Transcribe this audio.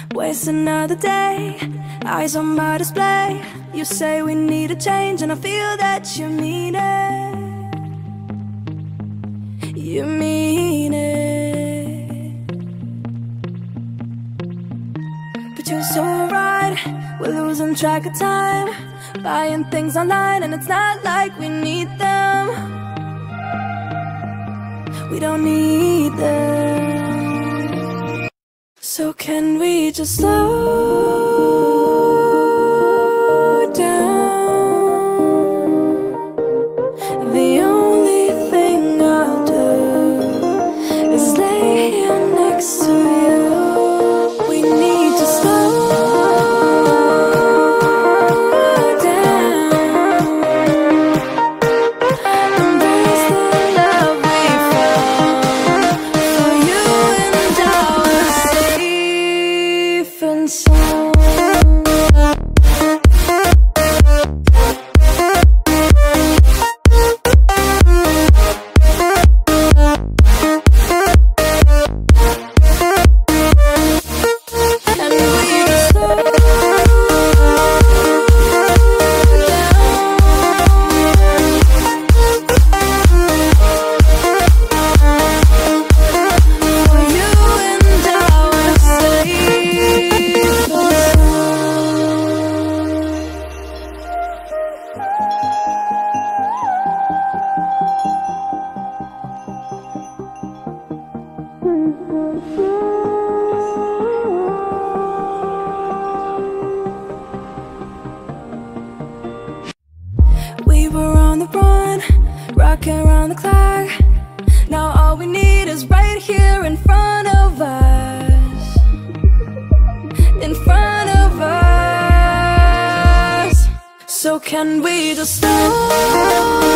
Waste another day, eyes on my display. You say we need a change, and I feel that you mean it. You mean it. But you're so right, we're losing track of time, buying things online, and it's not like we need them. We don't need them. So can we just slow down? The only thing I'll do is lay here next to you. We need to slow down. Embrace the love we found. For you and I are safe and sound. We were on the run, rocking around the clock. Now all we need is right here in front of us. In front of us. So can we just slow